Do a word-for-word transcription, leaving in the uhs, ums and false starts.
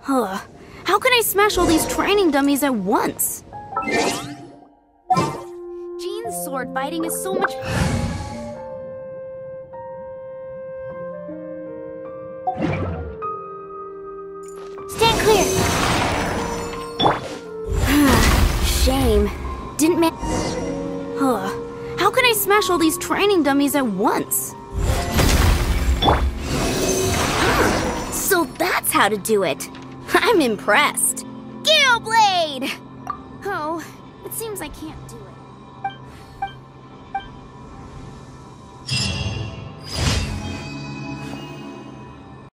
Huh. How can I smash all these training dummies at once? Jean's sword fighting is so much... Stand clear! Shame. Didn't man... Huh. How can I smash all these training dummies at once? So that's how to do it. I'm impressed. Gale Blade! Oh, it seems I can't do it.